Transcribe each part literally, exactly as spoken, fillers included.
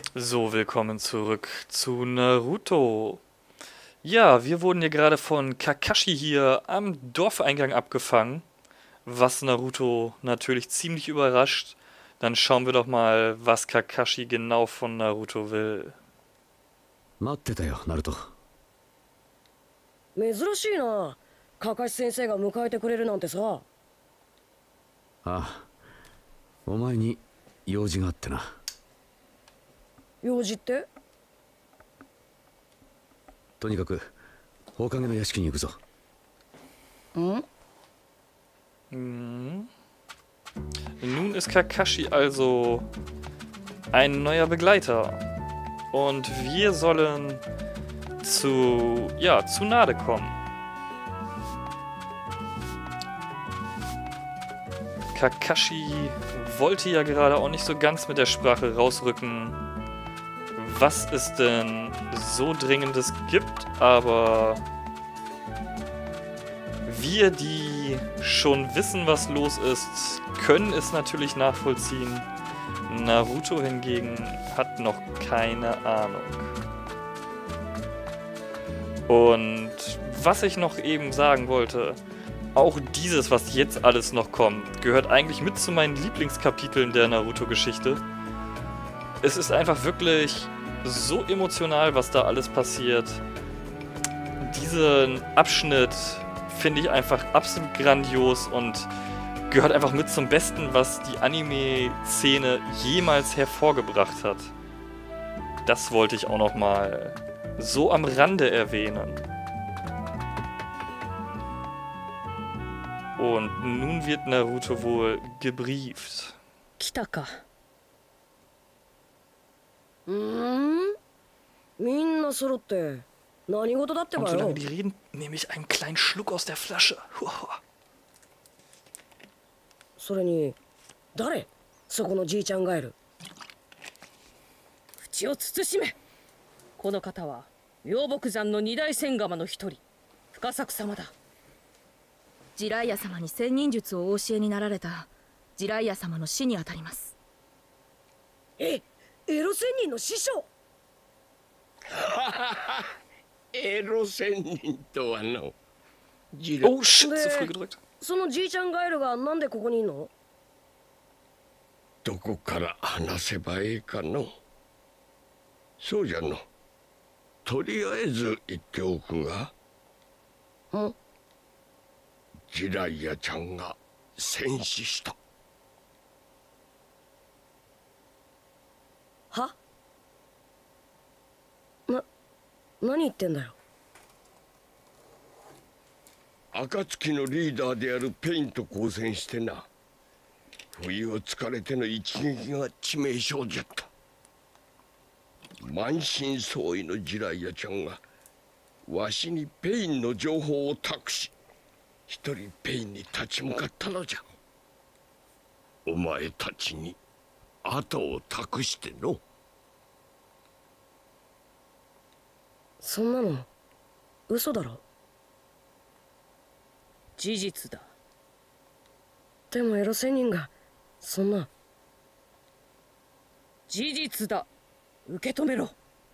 So, willkommen zurück zu Naruto. Ja, wir wurden hier gerade von Kakashi hier am Dorfeingang abgefangen, was Naruto natürlich ziemlich überrascht. Dann schauen wir doch mal, was Kakashi genau von Naruto will. 待ってたよ、ナルト。 珍しいな。カカシ先生が迎えてくれるなんてさ。 ああ、お前に用事があってな。 用事って？ とにかく火影の屋敷に行くぞ。 ん？ Hm. Nun ist Kakashi also ein neuer Begleiter. Und wir sollen zu, ja, zu Tsunade kommen. Kakashi wollte ja gerade auch nicht so ganz mit der Sprache rausrücken, was es denn so Dringendes gibt, aber wir, die schon wissen, was los ist, können es natürlich nachvollziehen. Naruto hingegen hat noch keine Ahnung. Und was ich noch eben sagen wollte, auch dieses, was jetzt alles noch kommt, gehört eigentlich mit zu meinen Lieblingskapiteln der Naruto-Geschichte. Es ist einfach wirklich so emotional, was da alles passiert. Diesen Abschnitt finde ich einfach absolut grandios und gehört einfach mit zum Besten, was die Anime-Szene jemals hervorgebracht hat. Das wollte ich auch noch mal so am Rande erwähnen. Und nun wird Naruto wohl gebrieft. 来たか。うーん？みんな揃って何事だって Und ば solange よ。 die reden, nehme ich einen kleinen Schluck aus der Flasche. それに誰？そこのじいちゃんガエル。 口を慎め。この方は妙木山の二大仙釜の一人、深作様だ。 ジライア様に仙人術をお教えになられたジライア様の師にあたります。 え、エロ仙人の師匠。 エロ仙人とはの。ジラ Oh shit, zu früh gedrückt. そのじいちゃんガエルがなんでここにいんの？ どこから話せばええかの。そうじゃの。とりあえず言っておくが。 ん？ ジライアちゃんが戦死した。 は？な、何言ってんだよ。 暁のリーダーであるペインと交戦してな。不意をつかれての一撃が致命傷じゃった。満身創痍のジライアちゃんがわしにペインの情報を託し、一人ペインに立ち向かったのじゃ。お前たちに後を託しての。 そんなの嘘だろ。 事実だ。 でもエロ仙人がそんな。 事実だ。受け止めろ。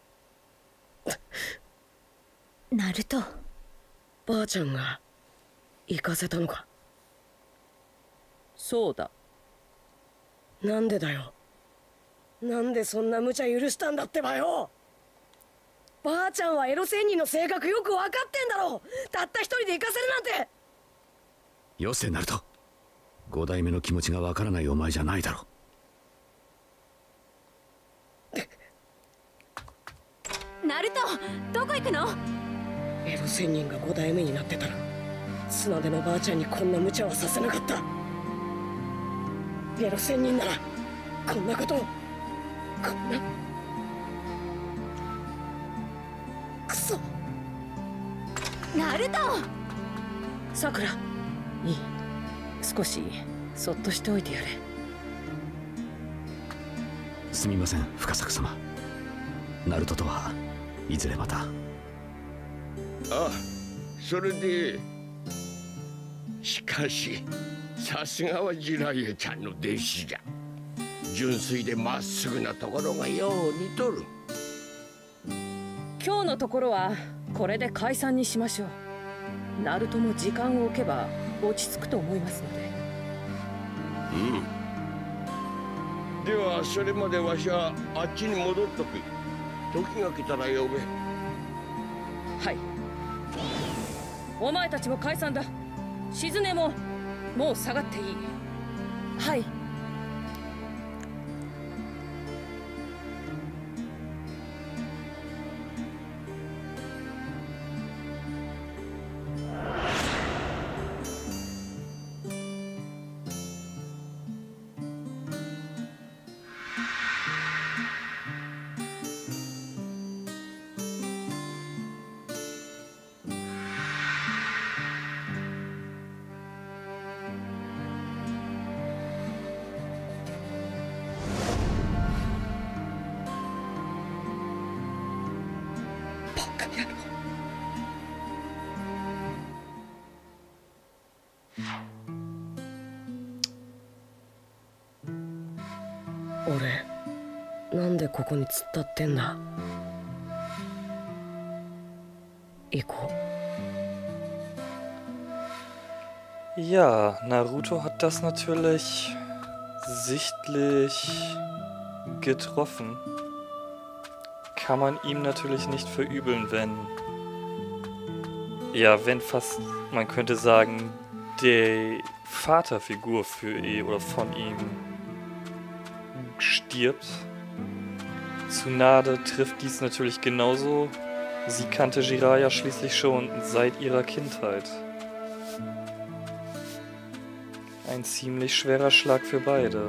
ナルト。 ばあちゃんが行かせたのか。 そうだ。 なんでだよ。なんでそんな無茶許したんだってばよ。ばあちゃんはエロ仙人の性格よく分かってんだろ。たった一人で行かせるなんて。 よせ、ナルト。五代目の気持ちがわからないお前じゃないだろ。 ナルト、どこ行くの？ エロ仙人が五代目になってたら砂出のばあちゃんにこんな無茶はさせなかった。エロ仙人ならこんなことをこんなクソ。 ナルト！ さくら、 いい。少しそっとしておいてやれ。 すみません、深作様。ナルトとはいずれまた。 ああ、それで。しかしさすがはジライアちゃんの弟子じゃ。 純粋でまっすぐなところがよう似とる。 今日のところはこれで解散にしましょう。ナルトも時間を置けば落ち着くと思いますので。 うん。ではそれまでわしはあっちに戻っとく。時が来たら呼べ。 はい。お前たちも解散だ。静音ももう下がっていい。はい。 俺なんでここに突っ立ってんだ。行こう。 Ja, Naruto hat das natürlich sichtlich getroffen. Kann man ihm natürlich nicht verübeln, wenn... Ja, wenn fast, man könnte sagen, die Vaterfigur für ihn oder von ihm stirbt. Tsunade trifft dies natürlich genauso. Sie kannte Jiraiya schließlich schon seit ihrer Kindheit. Ein ziemlich schwerer Schlag für beide.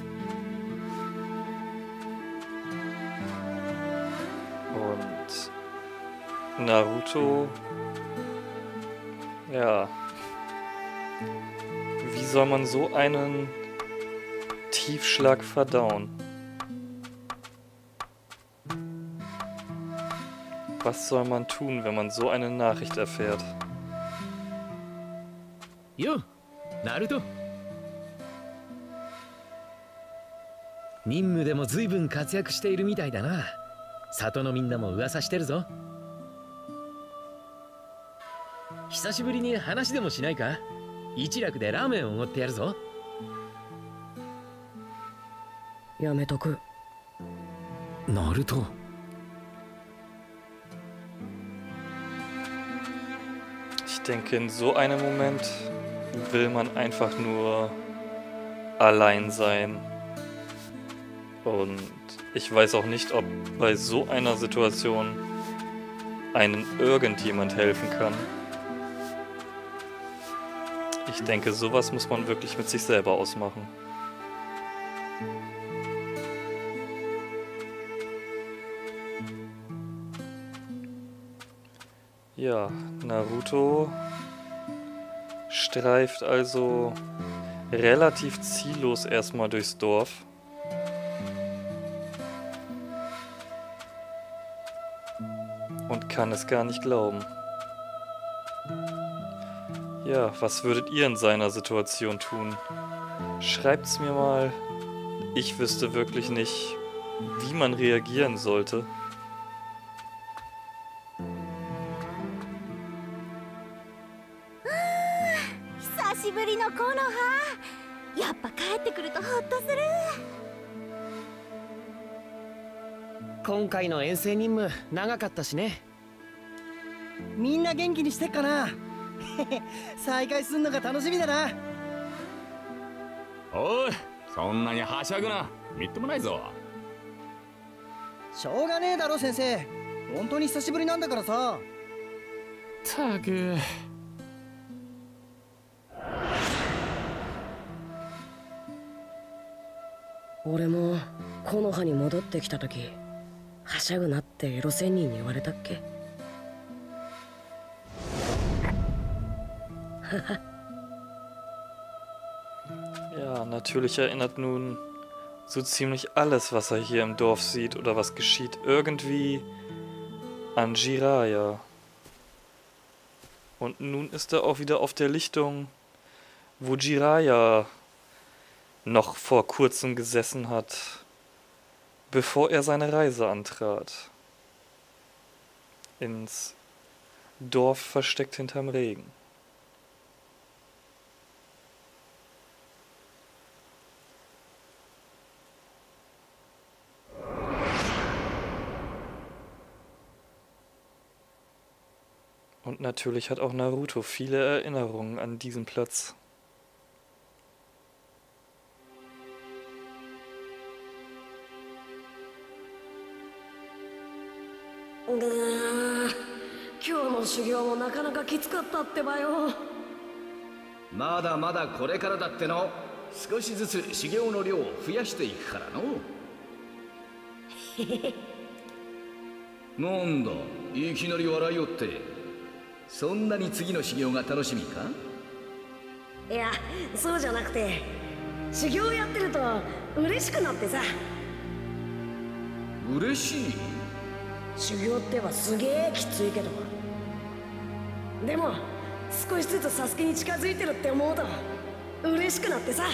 Und Naruto, ja, wie soll man so einen Tiefschlag verdauen? Was soll man tun, wenn man so eine Nachricht erfährt? Jo, Naruto. 任務でも随分活躍しているみたいだな。里のみんなも噂してるぞ。久しぶりに話でもしないか？一楽でラーメンをおごってやるぞ。 やめとく。 ナルト。 Ich denke, in so einem Moment will man einfach nur allein sein. Und ich weiß auch nicht, ob bei so einer Situation einem irgendjemand helfen kann. Ich denke, sowas muss man wirklich mit sich selber ausmachen. Ja, Naruto streift also relativ ziellos erstmal durchs Dorf. Und kann es gar nicht glauben. Ja, was würdet ihr in seiner Situation tun? Schreibt's mir mal. Ich wüsste wirklich nicht, wie man reagieren sollte. Jetzt 今回の遠征任務長かったしね。みんな元気にしてっかな。再会すんのが楽しみだな。 おい、そんなにはしゃぐな。みっともないぞ。 しょうがねえだろ先生。本当に久しぶりなんだからさ。 ったく。 俺も木の葉に戻ってきた時、はしゃぐなってエロ仙人に言われたっけ。 Ja, natürlich erinnert nun so ziemlich alles, was er hier im Dorf sieht oder was geschieht, irgendwie an Jiraiya. Und nun ist er auch wieder auf der Lichtung, wo Jiraiya noch vor kurzem gesessen hat, bevor er seine Reise antrat. Ins Dorf versteckt hinterm Regen. Und natürlich hat auch Naruto viele Erinnerungen an diesen Platz. 今日の修行もなかなかきつかったってばよ。 まだまだこれからだっての。少しずつ修行の量を増やしていくからの。なんだ、いきなり笑いよって。そんなに次の修行が楽しみか？ いや、そうじゃなくて、修行やってると嬉しくなってさ。 嬉しい？ 修行ってばすげえきついけど、でも少しずつサスケに近づいてるって思うと嬉しくなってさ。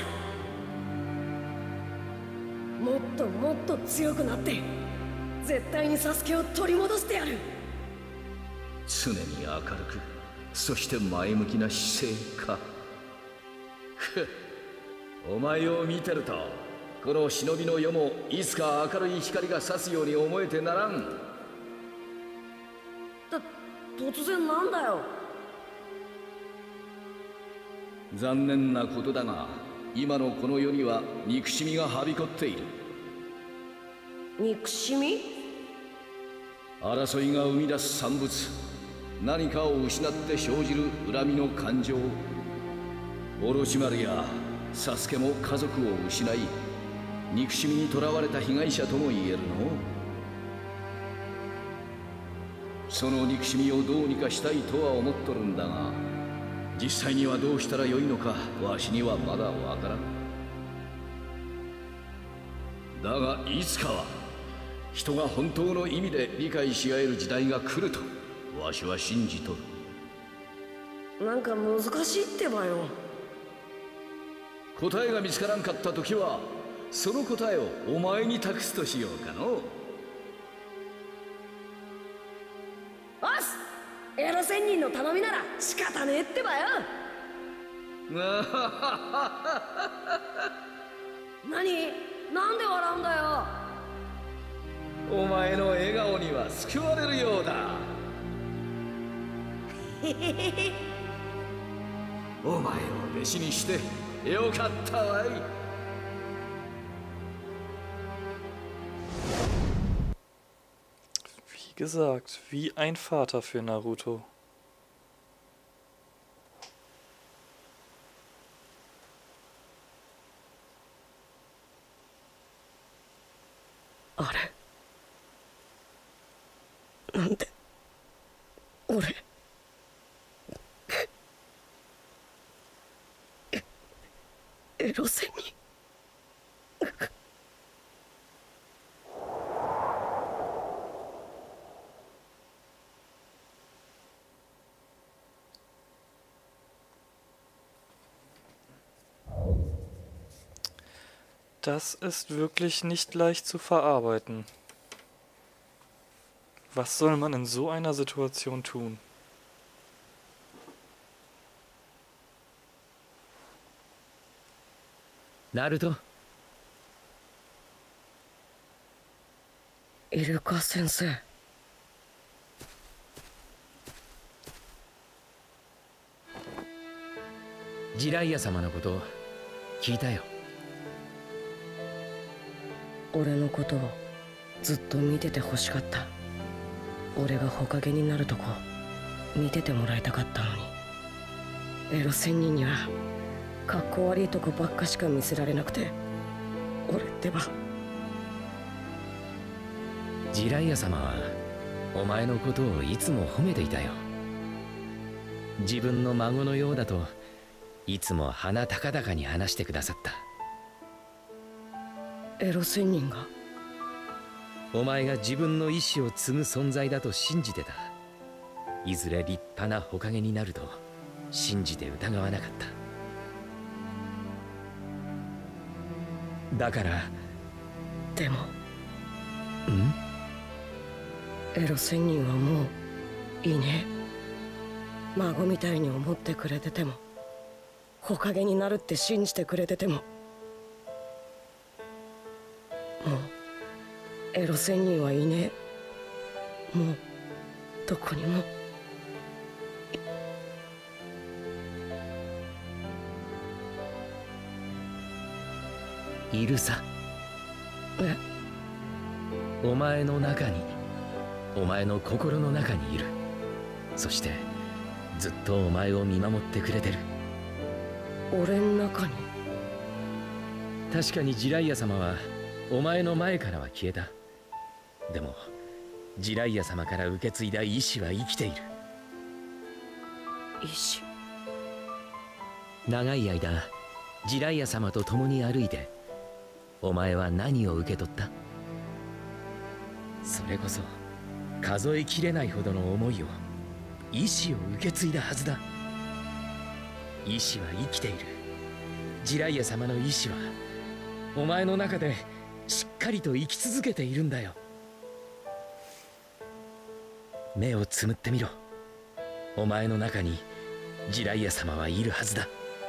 もっともっと強くなって絶対にサスケを取り戻してやる。 常に明るく、そして前向きな姿勢か。お前を見てると、この忍びの世もいつか明るい光が差すように思えてならん。 た、突然なんだよ。 残念なことだが、今のこの世には憎しみがはびこっている。 憎しみ？ 争いが生み出す産物、何かを失って生じる恨みの感情。オロチマルやサスケも家族を失い、憎しみにとらわれた被害者とも言えるの。その憎しみをどうにかしたいとは思っとるんだが、実際にはどうしたらよいのかわしにはまだわからん。だがいつかは人が本当の意味で理解し合える時代が来るとわしは信じとる。 なんか難しいってばよ。 答えが見つからんかった時はその答えをお前に託すとしようかの。 おっす、エロ仙人の頼みなら仕方ねえってばよ。何？なんで笑うんだよ。 お前の笑顔には救われるようだ。お前を弟子にしてよかったわい。 Wie gesagt, wie ein Vater für Naruto. Ahれ？なんで俺えエロ仙人？ Das ist wirklich nicht leicht zu verarbeiten. Was soll man in so einer Situation tun? Naruto? イルカ先生。 ジライヤ様のこと聞いたよ。 俺のことをずっと見てて欲しかった。俺が火影になるとこ見ててもらいたかったのに。エロ仙人にはかっこ悪いとこばっかしか見せられなくて、俺ってば。 ジライヤ様はお前のことをいつも褒めていたよ。自分の孫のようだといつも鼻高々に話してくださった。 エロ仙人が？ お前が自分の意志を継ぐ存在だと信じてた。いずれ立派な火影になると信じて疑わなかった。 だからでもんエロ仙人はもういねえ。孫みたいに思ってくれてても、火影になるって信じてくれてても、もうエロ仙人はいねえ。もうどこにも。 いるさ。 え？ お前の中に、お前の心の中にいる。そしてずっとお前を見守ってくれてる。 俺の中に？ 確かにジライア様はお前の前からは消えた。でもジライア様から受け継いだ意志は生きている。 意志？ 長い間ジライア様と共に歩いて、お前は何を受け取った？それこそ数えきれないほどの思いを、意志を受け継いだはずだ。意志は生きている。ジライア様の意志はお前の中でしっかりと生き続けているんだよ。目をつむってみろ。お前の中にジライア様はいるはずだ。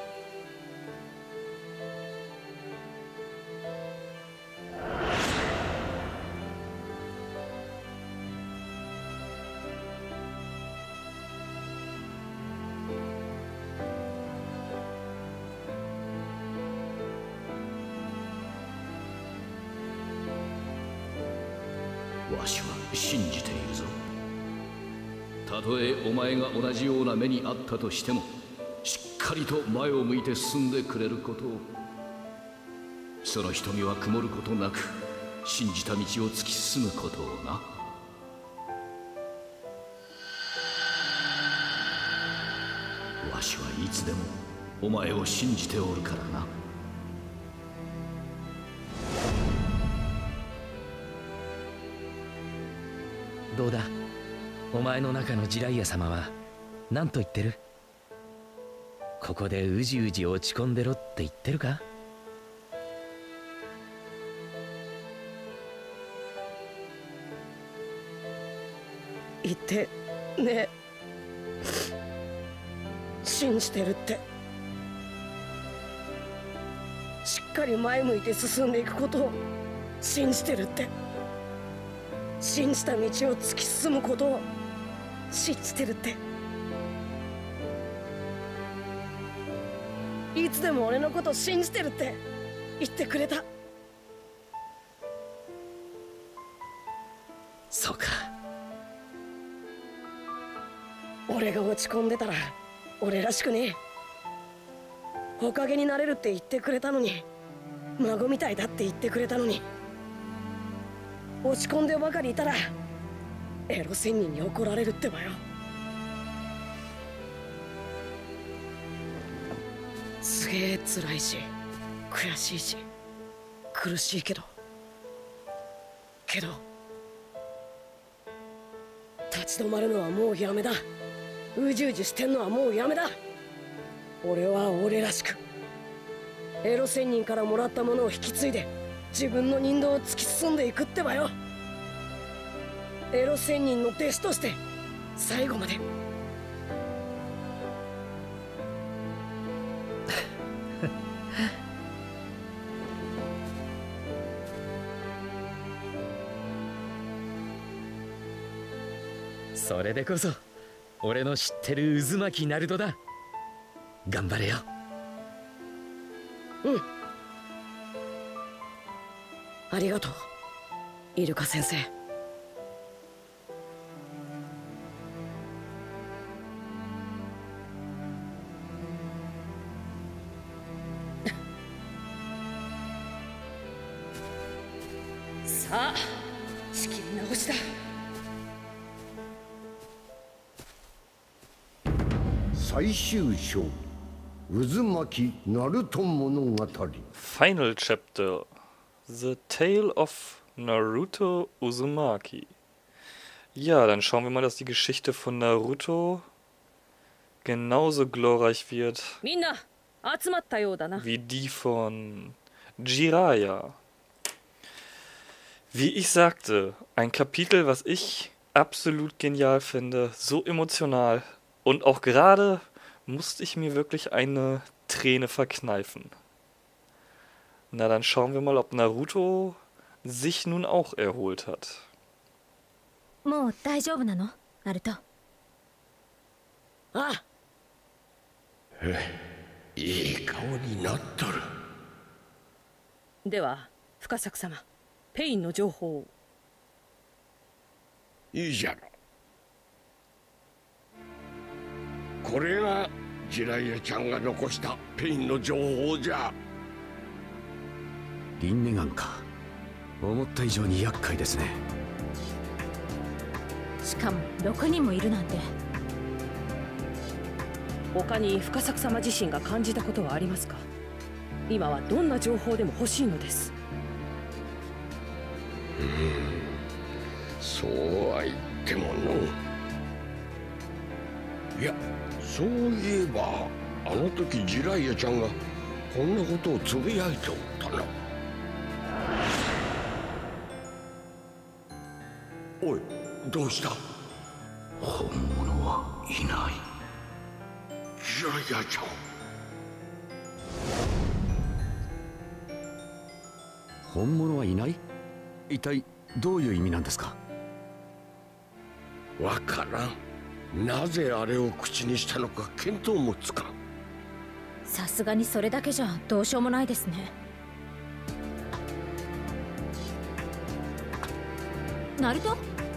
わしは信じているぞ。たとえお前が同じような目にあったとしても、しっかりと前を向いて進んでくれることを。その瞳は曇ることなく、信じた道を突き進むことをな。わしはいつでもお前を信じておるからな。 どうだ、お前の中のジライア様は何と言ってる？ここでうじうじ落ち込んでろって言ってるか？ 言ってね。信じてるって。しっかり前向いて進んでいくことを信じてるって。信じた道を突き進むことを信じてるって。いつでも俺のこと信じてるって言ってくれた。 そうか。 俺が落ち込んでたら俺らしくねえ。火影になれるって言ってくれたのに、孫みたいだって言ってくれたのに、落ち込んでばかりいたらエロ仙人に怒られるってばよ。すげえ辛いし悔しいし苦しいけどけど立ち止まるのはもうやめだ。うじうじしてんのはもうやめだ。俺は俺らしくエロ仙人からもらったものを引き継いで自分の人道を突き進んでいくってばよ。エロ仙人の弟子として最後まで。 それでこそ俺の知ってる渦巻きナルトだ。頑張れよ。 うん、ありがとうイルカ先生。 さあ仕切り直しだ。 最終章、渦巻きナルト物語。 Final Chapter: The Tale of Naruto Uzumaki. Ja, dann schauen wir mal, dass die Geschichte von Naruto genauso glorreich wird みんな集まったようだな。 wie die von Jiraiya. Wie ich sagte, ein Kapitel, was ich absolut genial finde, so emotional. Und auch gerade musste ich mir wirklich eine Träne verkneifen. Na, dann schauen wir mal, ob Naruto sich nun auch erholt hat. もう大丈夫なの、ナルト。 ああ、 いい顔になっとる。 では深作様、ペインの情報を。 いいじゃろ。これがジライヤちゃんが残したペインの情報じゃ。 リンネガンか。思った以上に厄介ですね。 しかもろくにんもいるなんて。 他に深作様自身が感じたことはありますか？今はどんな情報でも欲しいのです。 うん、そうは言ってもの。いや、そういえばあの時ジライヤちゃんがこんなことをつぶやいておったな。おい、どうした？本物はいない。ジライヤちゃん。 本物はいない？一体どういう意味なんですか？ わからん。なぜあれを口にしたのか見当もつかん。 さすがにそれだけじゃどうしようもないですね。ナルト？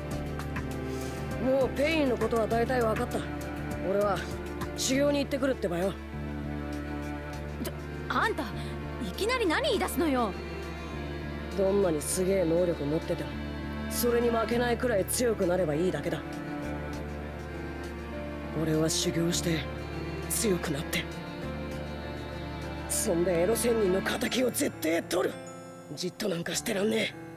もうペインのことは大体分かった。俺は修行に行ってくるってばよ。 ちょ、あんたいきなり何言い出すのよ。 どんなにすげえ能力持っててもそれに負けないくらい強くなればいいだけだ。俺は修行して強くなってそんでエロ仙人の敵を絶対取る。じっとなんかしてらんねえ。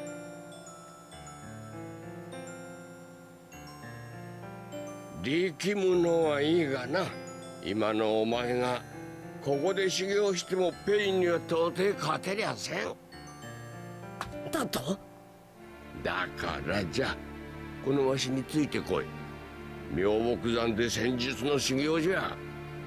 力むのはいいがな。今のお前がここで修行してもペインには到底勝てりゃせん。 だと？ だからじゃこのわしについてこい。妙木山で戦術の修行じゃ。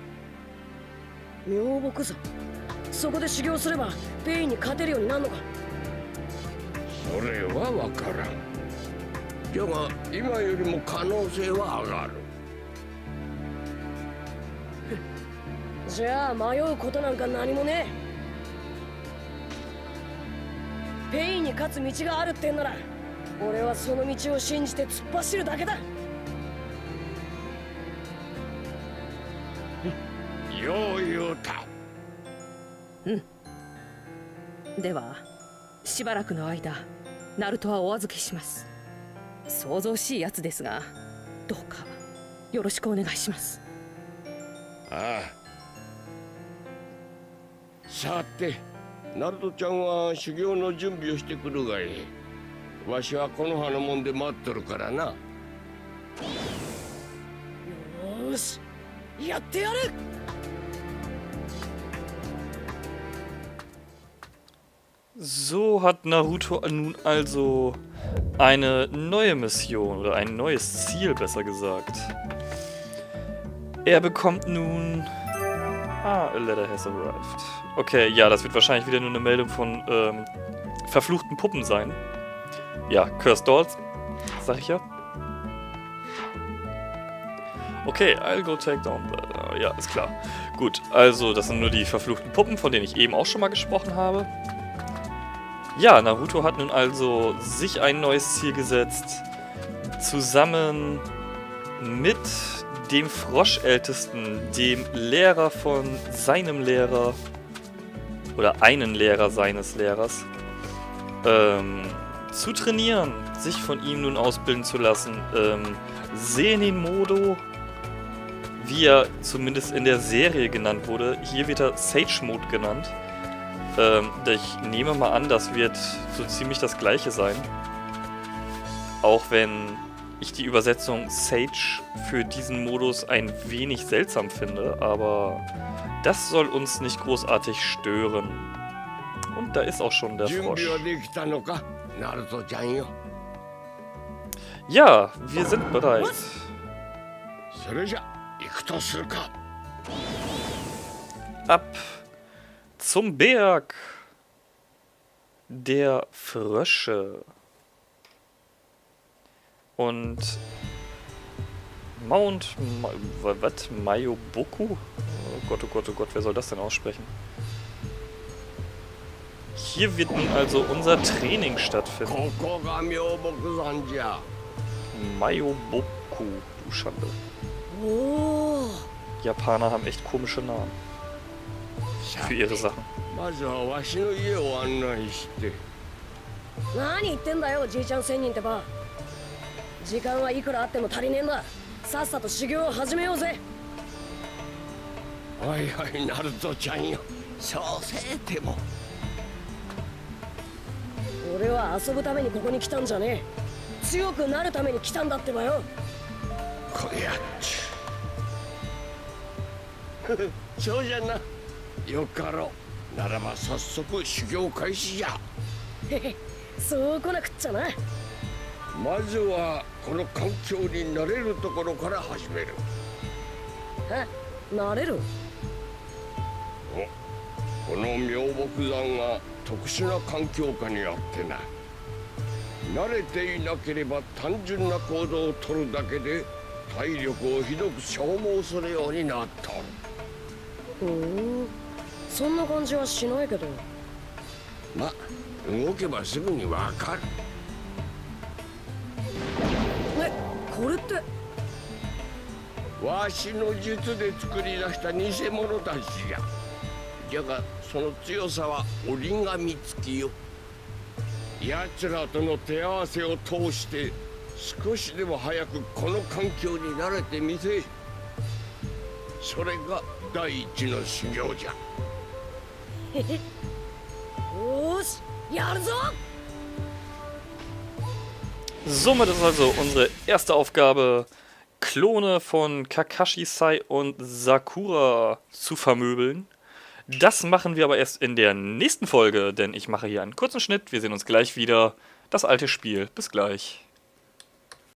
妙木山？そこで修行すればペインに勝てるようになるのか？ それは分からん。じゃが今よりも可能性は上がる。 じゃあ迷うことなんか何もねえ。ペインに勝つ道があるってんなら俺はその道を信じて突っ走るだけだ。 よう言うた。 うん。ではしばらくの間ナルトはお預けします。騒々しいやつですがどうかよろしくお願いします。 ああ。さてナルトちゃんは修行の準備をしてくるがいい。わしはこの葉のもんで待っとるからな。よーしやってやる。 So hat Naruto nun also eine neue Mission oder ein neues Ziel, besser gesagt. Er bekommt nun... Ah, a letter has arrived. Okay, ja, das wird wahrscheinlich wieder nur eine Meldung von ähm, verfluchten Puppen sein. Ja, Cursed Dolls, sag ich ja. Okay, I'll go take down that. Ja, ist klar. Gut, also das sind nur die verfluchten Puppen, von denen ich eben auch schon mal gesprochen habe. Ja, Naruto hat nun also sich ein neues Ziel gesetzt, zusammen mit dem Froschältesten, dem Lehrer von seinem Lehrer, oder einen Lehrer seines Lehrers, ähm, zu trainieren, sich von ihm nun ausbilden zu lassen. Ähm, Sennin-Modo, wie er zumindest in der Serie genannt wurde, hier wird er Sage-Mode genannt. Ähm, ich nehme mal an, das wird so ziemlich das gleiche sein. Auch wenn ich die Übersetzung Sage für diesen Modus ein wenig seltsam finde, aber das soll uns nicht großartig stören. Und da ist auch schon der Frosch. Ja, wir sind bereit. Ab zum Berg der Frösche. Und Mount... Ma was? Mayoboku? Oh Gott, oh Gott, oh Gott, wer soll das denn aussprechen? Hier wird nun also unser Training stattfinden. Mayoboku, du Schande. おお Japaner haben echt komische Namen. Für ihre Sachen. 何言ってんだよじいちゃん仙人ってば時間はいくらあっても足りねえんださっさと修行を始めようぜはいはいナルトちゃんよそうせえても俺は遊ぶためにここに来たんじゃねえ強くなるために来たんだってばよこやっちゅそうじゃなよかろうならば早速修行開始じゃへへそうこなくっちゃなまずはこの環境に慣れるところから始めるえ慣れるおこの妙木山が特殊な環境下にあってな慣れていなければ単純な行動をとるだけで体力をひどく消耗するようになっとるふんそんな感じはしないけどま動けばすぐにわかるえこれってわしの術で作り出した偽物たちじゃじゃがその強さは折り紙付きよ奴らとの手合わせを通して少しでも早くこの環境に慣れてみせそれが第一の修行じゃへへよしやるぞ Somit ist also unsere erste Aufgabe, Klone von Kakashi Sai und Sakura zu vermöbeln. Das machen wir aber erst in der nächsten Folge, denn ich mache hier einen kurzen Schnitt. Wir sehen uns gleich wieder. Das alte Spiel. Bis gleich.